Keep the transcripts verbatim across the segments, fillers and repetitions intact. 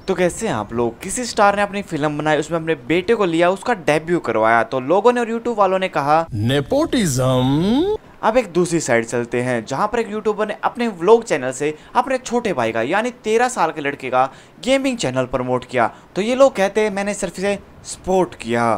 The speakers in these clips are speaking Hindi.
तो कैसे हैं आप लोग। किसी स्टार ने अपनी फिल्म बनाई, उसमें अपने बेटे को लिया, उसका डेब्यू करवाया, तो लोगों ने और यूट्यूब वालों ने कहा नेपोटिज्म। अब एक दूसरी साइड चलते हैं, जहां पर एक यूट्यूबर ने अपने व्लॉग चैनल से अपने छोटे भाई का यानी तेरह साल के लड़के का गेमिंग चैनल प्रमोट किया। तो ये लोग कहते हैं मैंने सिर्फ इसे सपोर्ट किया।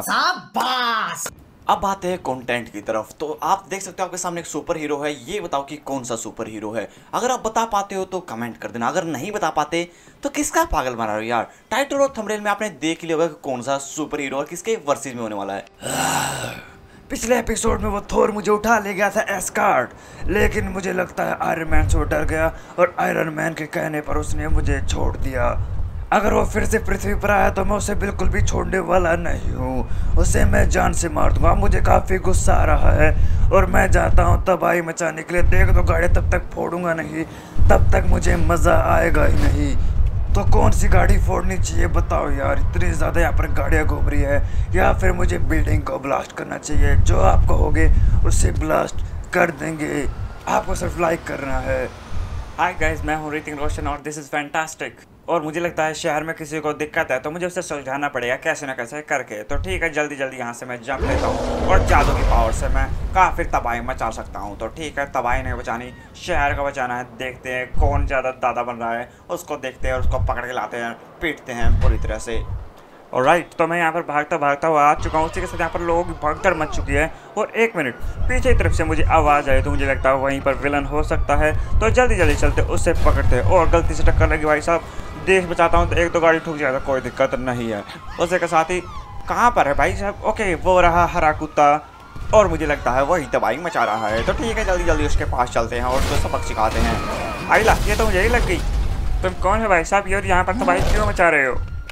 शाबाश। अब आते हैं कंटेंट की तरफ। तो आप देख सकते हो आपके सामने एक सुपर हीरो है, ये बताओ कि कौन सा सुपर हीरो है। अगर आप बता पाते हो तो कमेंट कर देना, अगर नहीं बता पाते तो किसका पागल बना रहे हो यार। टाइटल और थंबनेल में आपने देख लिया होगा कि कौन सा सुपर हीरो और किसके वर्सेस में होने वाला है। पिछले एपिसोड में वो थोर मुझे उठा ले गया था एस्कार्ड, लेकिन मुझे लगता है आयरन मैन से डर गया और आयरन मैन के कहने पर उसने मुझे छोड़ दिया। अगर वो फिर से पृथ्वी पर आया तो मैं उसे बिल्कुल भी छोड़ने वाला नहीं हूँ, उसे मैं जान से मार दूंगा। मुझे काफ़ी गुस्सा आ रहा है और मैं जाता हूँ तबाही मचाने के लिए। देख तो गाड़ी तब तक फोड़ूंगा नहीं, तब तक मुझे मज़ा आएगा ही नहीं। तो कौन सी गाड़ी फोड़नी चाहिए बताओ यार, इतनी ज़्यादा यहाँ पर गाड़ियाँ घूम रही है। या फिर मुझे बिल्डिंग को ब्लास्ट करना चाहिए। जो आप कहोगे उससे ब्लास्ट कर देंगे, आपको सिर्फ लाइक करना है। हाय गाइस, मैं हूँ ऋतिक रोशन और दिस इज़ फैंटास्टिक। और मुझे लगता है शहर में किसी को दिक्कत है तो मुझे उसे सुलझाना पड़ेगा कैसे ना कैसे करके। तो ठीक है, जल्दी जल्दी यहाँ से मैं जंप लेता हूँ और जादू की पावर से मैं काफ़ी तबाही मचा सकता हूँ। तो ठीक है, तबाही नहीं बचानी, शहर को बचाना है। देखते हैं कौन ज़्यादा दादा बन रहा है, उसको देखते हैं और उसको पकड़ के लाते हैं, पीटते हैं पूरी तरह से। और राइट, तो मैं यहाँ पर भागता भागता हुआ आ चुका हूँ। उसी के साथ यहाँ पर लोगों की भगदड़ मच चुकी है। और एक मिनट पीछे की तरफ से मुझे आवाज़ आई तो मुझे लगता है वहीं पर विलन हो सकता है। तो जल्दी जल्दी चलते उससे पकड़ते। और गलती से टक्कर लगी भाई साहब, देश बचाता हूँ तो एक दो गाड़ी ठुक जाएगा, कोई दिक्कत नहीं है। उसी के साथ ही कहाँ पर है भाई साहब, ओके वो रहा हरा कुत्ता और मुझे लगता है वही तबाही मचा रहा है। तो ठीक है, जल्दी जल्दी उसके पास चलते हैं और उसको सबक सिखाते हैं। आई ला, ये तो मुझे ही लग गई। तुम कौन है भाई साहब, ये यहाँ पर तबाही क्यों मचा रहे हो?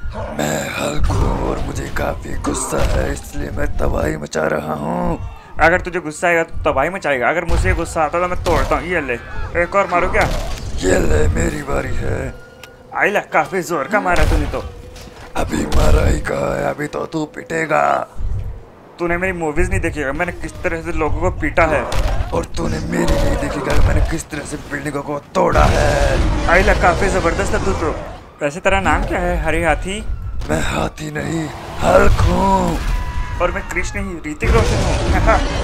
मैं हल्क हूँ और मुझे काफ़ी गुस्सा है, इसलिए मैं तबाही मचा रहा हूँ। अगर तुझे गुस्सा आएगा तो तबाही मचाएगा, अगर मुझे गुस्सा आता तो मैं तोड़ता हूँ। ये ले, एक और मारो क्या? ये ले, मेरी बारी है। आइला, काफ़ी जोर का मारा तूने तो। अभी मारा ही कहा है, अभी तो तू पिटेगा। तूने मेरी मूवीज नहीं देखी, मैंने किस तरह से लोगों को पीटा है। और तूने मेरी नहीं देखी, मैंने किस तरह से बिल्डिंगों को तोड़ा है। आइला, काफ़ी ज़बरदस्त है तू तो। वैसे तेरा नाम क्या है? हरे हाथी? मैं हाथी नहीं, हल्क हूँ। और मैं कृष्ण नहीं, ऋतिक रोशन हूँ।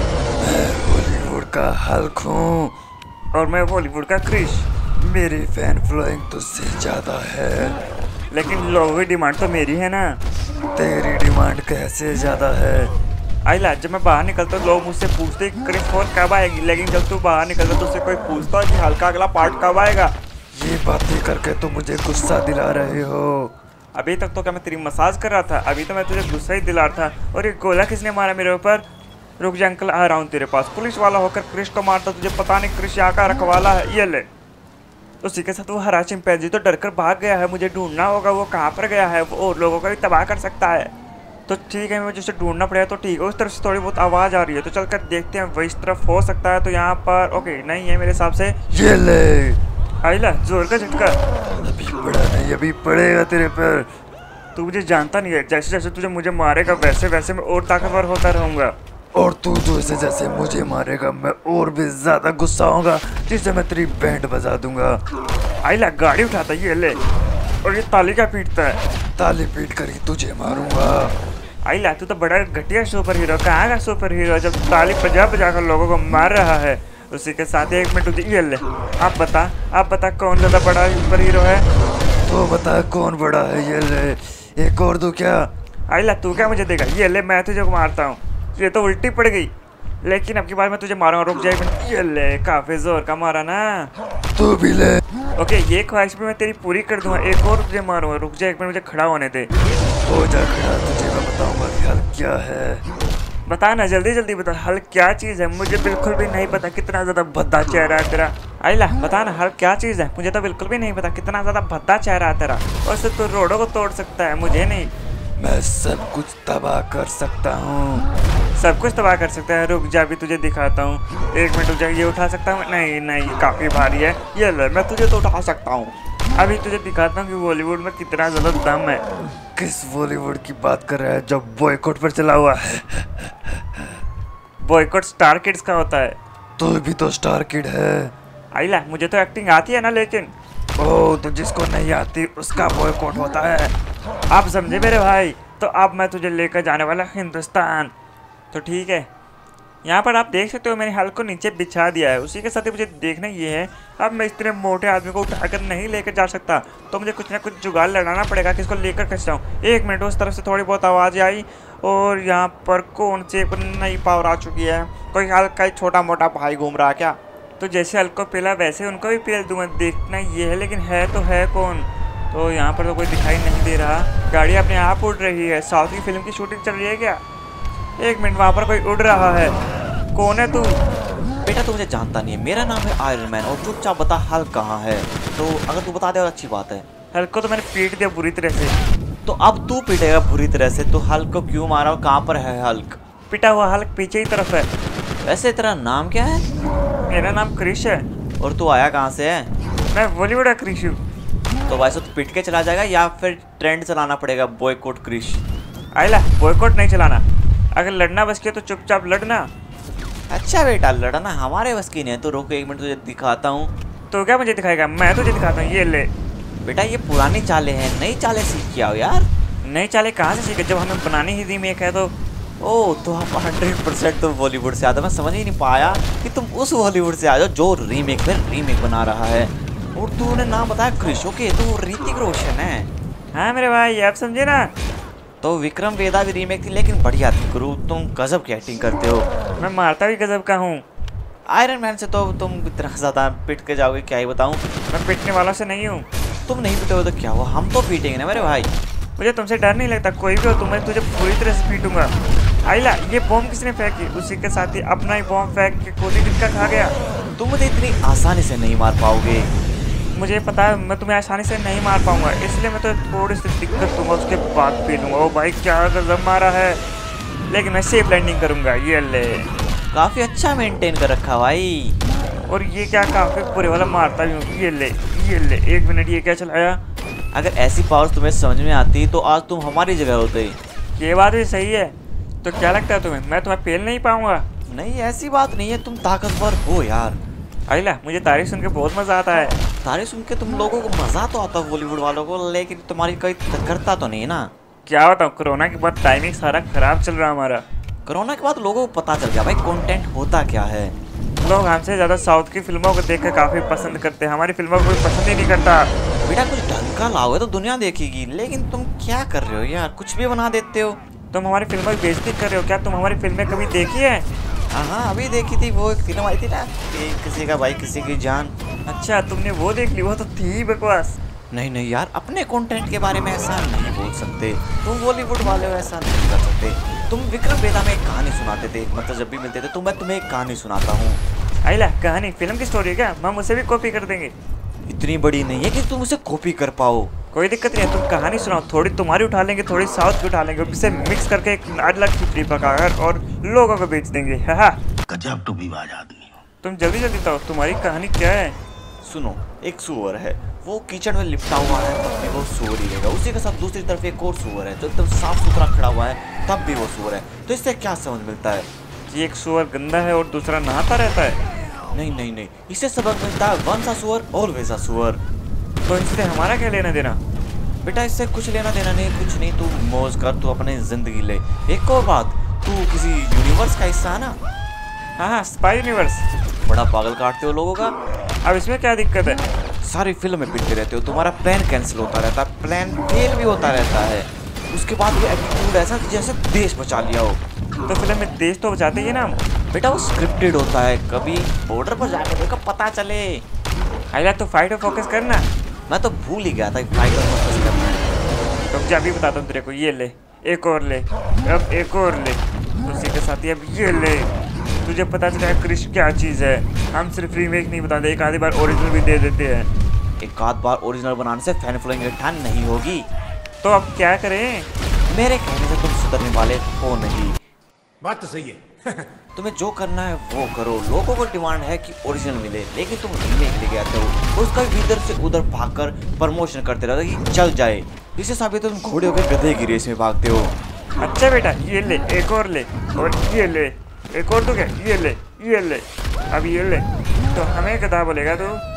मैं बॉलीवुड का हल्क हूँ और मैं बॉलीवुड का क्रिश। मेरी फैन फॉलोइंग तुझसे ज़्यादा है, लेकिन लोगों की डिमांड तो मेरी है ना। तेरी डिमांड कैसे ज़्यादा है? आइला, जब मैं बाहर निकलता हूँ लोग मुझसे पूछते क्रिश फोर कब आएगी, लेकिन जब तू बाहर निकलता तो उससे कोई पूछता है कि हल्का अगला पार्ट कब आएगा। ये बातें करके तो मुझे गुस्सा दिला रहे हो। अभी तक तो क्या मैं तेरी मसाज कर रहा था, अभी तो मैं तुझे गुस्सा ही दिला रहा था। और ये गोला किसने मारा मेरे ऊपर? रुक जा अंकल, आ रहा हूँ तेरे पास। पुलिस वाला होकर क्रिश को मारता, तुझे पता नहीं क्रिश यहाँ का रखवाला है। ये ले। उसी के साथ वो हरा चिंपैंजी तो डर कर भाग गया है, मुझे ढूंढना होगा वो कहाँ पर गया है। वो और लोगों को भी तबाह कर सकता है। तो ठीक है, मुझे उसे ढूंढना पड़ेगा। तो ठीक है, उस तरफ से थोड़ी बहुत आवाज़ आ रही है तो चल कर देखते हैं, वही इस तरफ हो सकता है। तो यहाँ पर ओके नहीं है मेरे हिसाब से। ये ले आइला, जोर का झटका। अभी पड़ा नहीं, अभी पड़ेगा तेरे पर। तू मुझे जानता नहीं है, जैसे जैसे तुझे मुझे मारेगा वैसे वैसे मैं और ताकतवर होता रहूँगा। और तू जैसे जैसे मुझे मारेगा मैं और भी ज्यादा गुस्सा होगा, जिससे मैं तेरी बैंड बजा दूंगा। आइला, गाड़ी उठाता ये ले। और ये ताली क्या पीटता है? ताली पीट कर ही तुझे मारूंगा। आइला, तू तो बड़ा घटिया सुपर हीरो, कहाँ का सुपर हीरो जब ताली बजा बजा कर लोगों को मार रहा है। उसी के साथ एक मिनट तुझे ये ले। आप बता आप बता कौन ज़्यादा बड़ा सुपर हीरो है? तो बता कौन बड़ा है। ये ले, एक और दो क्या? आइला, तू क्या मुझे देगा? ये ले, मैं तुझे मारता हूँ। ये तो उल्टी पड़ गई, लेकिन अब की बार मैं तुझे मारूंगा। रुक जाए, ये ले, काफ़ी जोर का मारा ना। तू भी ले। ओके, ये ख्वाहिश भी मैं तेरी पूरी कर दूंगा, एक और तुझे मारूंगा। रुक जाए एक मिनट, मुझे खड़ा होने दे। हो जा खड़ा, तुझे मैं बताऊंगा कि हल क्या है। बता ना, जल्दी जल्दी बता, हल क्या चीज़ है? मुझे बिल्कुल भी नहीं पता, कितना ज़्यादा भद्दा चेहरा है तेरा। आइला, बता ना, हल क्या चीज़ है? मुझे तो बिल्कुल भी नहीं पता, कितना ज़्यादा भद्दा चेहरा है तेरा। और सिर्फ तू रोडों को तोड़ सकता है, मुझे नहीं। मैं सब कुछ तबाह कर सकता हूँ। सब कुछ तबाह कर सकता है? रुक जा, भी तुझे दिखाता हूँ। एक मिनट रुक जा, ये उठा सकता हूँ? नहीं नहीं, काफ़ी भारी है। ये ले, मैं तुझे तो उठा सकता हूँ। अभी तुझे दिखाता हूँ कि बॉलीवुड में कितना ज़्यादा दम है। किस बॉलीवुड की बात कर रहा है जो बॉयकॉट पर चला हुआ है? बॉयकॉट स्टार किड्स का होता है। तो भी तो स्टार किड है। आइला, मुझे तो एक्टिंग आती है ना, लेकिन ओह, तो जिसको नहीं आती उसका बॉयकॉट होता है। आप समझे मेरे भाई? तो अब मैं तुझे लेकर जाने वाला हिंदुस्तान। तो ठीक है, यहाँ पर आप देख सकते हो मैंने हल्क को नीचे बिछा दिया है। उसी के साथ ही मुझे देखना ये है, अब मैं इतने मोटे आदमी को उठाकर नहीं लेकर जा सकता, तो मुझे कुछ ना कुछ जुगाड़ लगाना पड़ेगा कि इसको लेकर खींच जाऊँ। एक मिनट, उस तरफ से थोड़ी बहुत आवाज़ आई और यहाँ पर कौन से नई पावर आ चुकी है। कोई हल्क का छोटा मोटा भाई घूम रहा क्या? तो जैसे हल्क को पिला वैसे उनको भी पिला दूंगा। देखना ये है, लेकिन है तो है कौन? तो यहाँ पर तो कोई दिखाई नहीं दे रहा। गाड़ी अपने आप उड़ रही है। साउथ की फिल्म की शूटिंग चल रही है क्या? एक मिनट, वहाँ पर कोई उड़ रहा है। कौन है तू? बेटा तू मुझे जानता नहीं है, मेरा नाम है आयरन मैन और चुपचाप बता हल्क कहाँ है। तो अगर तू बता दे और अच्छी बात है। हल्क को तो मैंने पीट दिया बुरी तरह से। तो अब तू पीटेगा बुरी तरह से, तो हल्क को क्यों मारा और कहाँ पर है हल्क? पिटा हुआ हल्क पीछे ही तरफ है। वैसे तेरा नाम क्या है? मेरा नाम क्रिश है। और तू आया कहाँ से है? मैं बॉलीवुड का क्रिश हूँ। तो वैसे तू पीट के चला जाएगा या फिर ट्रेंड चलाना पड़ेगा बॉयकॉट क्रिश? आइला, बॉयकॉट नहीं चलाना। अगर लड़ना बस के तो चुपचाप लड़ना। अच्छा बेटा, लड़ना हमारे बस की नहीं है। तो रुक एक मिनट, तुझे दिखाता हूँ। तो क्या मुझे दिखाएगा? मैं तुझे दिखाता हूँ, ये ले। बेटा ये पुरानी चालें हैं, नई चालें सीख के आओ यार। नई चालें कहाँ से सीखे जब हमें बनानी ही रीमेक है? तो ओह, तो हम हंड्रेड परसेंट तुम बॉलीवुड से आते। मैं समझ ही नहीं पाया कि तुम उस बॉलीवुड से आ जाओ जो रीमेक में रीमेक बना रहा है। और तूने नाम बताया क्रिश, ओके तो ऋतिक रोशन है। हाँ मेरे भाई, आप समझे ना। तो विक्रम वेदा भी रीमेक थी, लेकिन बढ़िया थी गुरु। तुम गजब की एक्टिंग करते हो। मैं मारता भी गजब का हूँ। आयरन मैन से तो तुम इतना ज़्यादा पिट के जाओगे, क्या ही बताऊँ। मैं पिटने वालों से नहीं हूँ। तुम नहीं पिटोगे तो क्या हुआ, हम तो पीटेंगे ना मेरे भाई। मुझे तुमसे डर नहीं लगता, कोई भी हो तुम, मैं तुझे पूरी तरह से पीटूंगा। आइला, ये बॉम्ब किसने फेंकी? उसी के साथ ही अपना ही बॉम्ब फेंक के गोली किसका खा गया? तुम मुझे इतनी आसानी से नहीं मार पाओगे। मुझे पता है मैं तुम्हें आसानी से नहीं मार पाऊंगा, इसलिए मैं तो थोड़ी सी दिक्कत दूंगा, उसके बाद पी लूंगा। ओ भाई क्या गजब मारा है, लेकिन मैं सेफ लैंडिंग करूंगा। ये ले, काफ़ी अच्छा मेंटेन कर रखा भाई। और ये क्या, काफी बुरे वाला मारता भी हूँ। ये ले, ये ले। एक मिनट, ये क्या चलाया? अगर ऐसी पावर्स तुम्हें समझ में आती तो आज तुम हमारी जगह होते। ये बात भी सही है। तो क्या लगता है तुम्हें, मैं तुम्हें पेल नहीं पाऊंगा? नहीं ऐसी बात नहीं है, तुम ताकतवर हो यार। आइला, मुझे तारीफ सुन के बहुत मजा आता है। तारीफ सुन के तुम लोगों को मजा तो आता है बॉलीवुड वालों को, लेकिन तुम्हारी कोई करता तो नहीं ना। क्या बताऊँ, कोरोना के बाद टाइमिंग सारा खराब चल रहा हमारा। कोरोना के बाद लोगों को पता चल गया भाई कंटेंट होता क्या है। लोग हमसे ज्यादा साउथ की फिल्मों को देखकर काफी पसंद करते हैं, हमारी फिल्मों को कोई पसंद ही नहीं करता। बेटा कुछ ढंग का लाओगे तो दुनिया देखेगी, लेकिन तुम क्या कर रहे हो यार, कुछ भी बना देते हो। तुम हमारी फिल्मों की बेइज्जती कर रहे हो क्या? तुम हमारी फिल्में कभी देखी है? हाँ हाँ अभी देखी थी, वो एक फिल्म आई थी ना, किसी का भाई किसी की जान। अच्छा तुमने वो देख ली? वो तो थी बकवास। नहीं नहीं यार, अपने कंटेंट के बारे में ऐसा नहीं बोल सकते। तुम बॉलीवुड वाले हो, ऐसा नहीं कर सकते। तुम विक्रम वेदा में एक कहानी सुनाते थे, मतलब जब भी मिलते थे तो मैं तुम्हें एक कहानी सुनाता हूँ। आइला, कहानी फिल्म की स्टोरी है क्या? हम उसे भी कॉपी कर देंगे। इतनी बड़ी नहीं है कि तुम उसे कॉपी कर पाओ। कोई दिक्कत नहीं है, तुम कहानी सुनाओ। थोड़ी तुम्हारी उठा लेंगे, थोड़ी साउथ की उठा लेंगे, और इसे मिक्स करके एक अलग खिचड़ी पकाकर और लोगों को बेच देंगे। हाँ गजब टूबीबाज आदमी हो। तुम जल्दी जल्दी बताओ, तुम्हारी कहानी क्या है? सुनो, एक सुअर है, वो कीचड़ में लिपटा हुआ है, तब भी वो सुअर ही रहेगा। उसी के साथ दूसरी तरफ एक और सुअर है जो एकदम साफ सुथरा खड़ा हुआ है, तब भी वो सुअर है। तो इससे क्या समझ मिलता है कि एक सुअर गंदा है और दूसरा नहाता रहता है? नहीं नहीं नहीं, इससे सबक मिलता है वन सा सुअर ऑलवेज अ सुअर। तो इससे हमारा क्या लेना देना? बेटा इससे कुछ लेना देना नहीं, कुछ नहीं, तू मौज कर, तू अपनी जिंदगी ले। एक और बात, तू किसी यूनिवर्स का हिस्सा है ना? हाँ हाँ, स्पाई यूनिवर्स। बड़ा पागल काटते हो लोगों का। अब इसमें क्या दिक्कत है? सारी फिल्म में पिटते रहते हो, तुम्हारा प्लान कैंसिल होता रहता है, प्लान फेल भी होता रहता है। उसके बाद भी एटीट्यूड ऐसा जैसे देश बचा लिया हो। तो फिल्म में देश तो बचाते ही ना। बेटा वो स्क्रिप्टेड होता है, कभी बॉर्डर पर जाके देखो पता चले। आइला, तो फाइट और फोकस करना। मैं तो भूल ही गया था फाइट और फोकस करना है। तो जा, अभी बताता हूँ तेरे को। ये ले, एक और ले, अब एक और ले, उसी के साथ ही अब ये ले। तुझे पता चला है क्रिश क्या चीज़ है? हम सिर्फ रीमेक नहीं बताते, एक आधी बार ओरिजिनल भी दे देते हैं। एक आध बार ओरिजिनल बनाने से फैन फॉलोइंग रिटर्न नहीं होगी। तो अब क्या करें? मेरे कहने से तुम सुधरने वाले हो नहीं। बात तो सही है। तुम्हें जो करना है वो करो। लोगों को डिमांड है कि ओरिजिनल मिले, लेकिन तुम रीमेक लेके आते हो, उसका इधर से उधर भागकर प्रमोशन करते रहते हो कि चल जाए। इससे साबित तुम घोड़े होकर गधे की रेस में भागते हो। अच्छा बेटा, ये ले, एक और ले, और ये ले, एक और। तो क्या, ये ले, ये ले, अब ये ले। तो हमें गधा बोलेगा तू?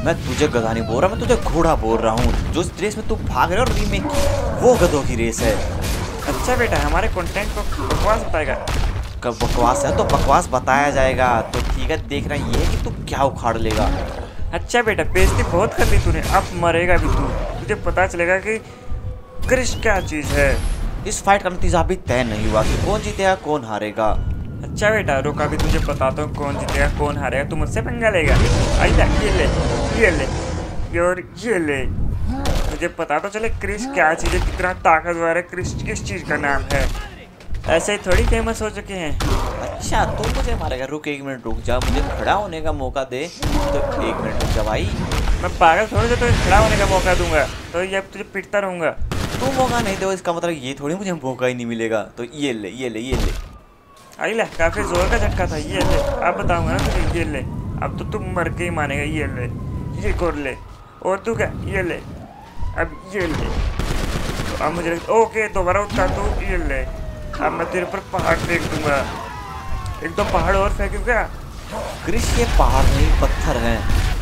मैं तुझे गधा नहीं बोल रहा, मैं तुझे घोड़ा बोल रहा हूँ। जो इस रेस में तू भाग रहा है और रीमेक की, वो गधों की रेस है। अच्छा बेटा, हमारे कंटेंट को बकवास बताएगा। कब बकवास है तो बकवास बताया जाएगा। तो ठीक है, देखना ये है कि तू क्या उखाड़ लेगा। अच्छा बेटा, बेइज्जती बहुत कर ली तूने, अब मरेगा भी तू। तुझे पता चलेगा कि क्रिश क्या चीज़ है। इस फाइट का नतीजा अभी तय नहीं हुआ कि कौन जीतेगा कौन हारेगा। अच्छा बेटा रुक, अभी तुझे बताता हूँ कौन जीतेगा कौन हारेगा। तू मुझसे पंगा लेगा? आइला, ये ले ये ले और ये ले। मुझे पता तो चले क्रिश क्या चीज़ है, कितना ताकतवर है, क्रिश किस चीज़ का नाम है। ऐसे ही थोड़ी फेमस हो चुके हैं। अच्छा तू मुझे मारेगा? रुक एक मिनट रुक जा, मुझे खड़ा होने का मौका दे। तो एक मिनट रुक जा भाई। मैं पागल थोड़ी से तुझे खड़ा होने का मौका दूंगा, तो ये तुझे पिटता रहूंगा। तू मौका नहीं दे, इसका मतलब ये थोड़ी मुझे मौका ही नहीं मिलेगा। तो ये ले ये ले ये ले। आइला, काफी जोर का झटका था। ये ले, अब बताऊंगा ना तुझे। ये ले, अब तो तू मर के ही मानेगा। ये ले, ये कर ले। और तू क्या? ये ले, अब ये ले। तो अब मुझे ओके दोबारा उठा तू। ये ले, अब मैं तेरे ऊपर पहाड़ फेंक दूंगा। एक दो पहाड़ और फेंकूं क्या? क्रिश ये पहाड़ नहीं पत्थर हैं।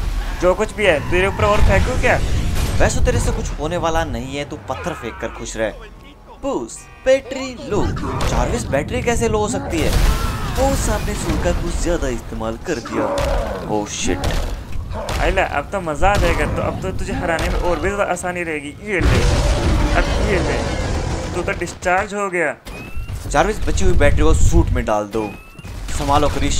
जो कुछ भी है तेरे ऊपर और फेंकूं क्या? वैसे तेरे से कुछ होने वाला नहीं है, तू पत्थर फेंक कर खुश रह। बूस बैटरी लो। चार्विस बैटरी कैसे लो हो सकती है? बूस आपने सूट का कुछ ज्यादा इस्तेमाल कर दिया। Oh shit. आइला, अब तो मजा आ जाएगा। तो अब तो तुझे हराने में और भी ज्यादा आसानी रहेगी। ये ले, अब ये ले, तू तो डिस्चार्ज हो गया। चार्विस बची हुई बैटरी को सूट में डाल दो। संभालो क्रिश।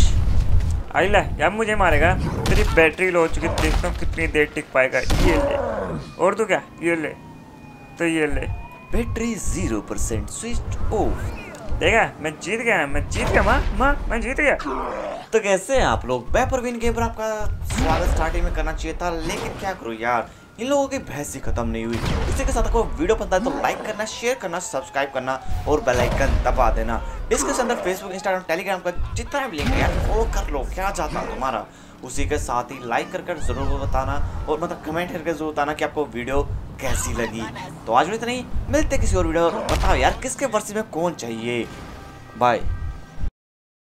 आइला, अब मुझे मारेगा? तेरी बैटरी लो हो चुकी, देखता हूँ कितनी देर टिक पाएगा। ये ले, और तू क्या? ये ले, तो ये ले। Battery zero percent switch off. देखा, मैं जीत गया। मैं जीत गया माँ माँ मैं जीत गया। तो कैसे हैं आप लोग? मैं परवीन गेमर आपका स्वागत स्टार्टिंग में करना चाहिए था, लेकिन क्या करूँ यार, इन लोगों की बहस ही खत्म नहीं हुई। इसी के साथ आपको वीडियो पसंद आए तो लाइक करना, शेयर करना, सब्सक्राइब करना और बेल आइकन दबा देना। डिस्क्रिप्शन अंदर फेसबुक, इंस्टाग्राम, टेलीग्राम का जितना भी लिंक है यार फॉलो कर लो। क्या जाता है तुम्हारा? उसी के साथ ही लाइक कर कर जरूर बताना और मतलब कमेंट करके जरूर बताना कि आपको वीडियो कैसी लगी। तो आज में इतना ही, मिलते किसी और वीडियो। बताओ यार किसके वर्सेस में कौन चाहिए। बाय।